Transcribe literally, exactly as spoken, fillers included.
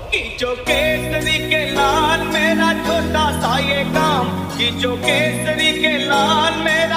खींचो केसरी के लाल मेरा छोटा सा ये काम, खींचो केसरी के लाल मेरा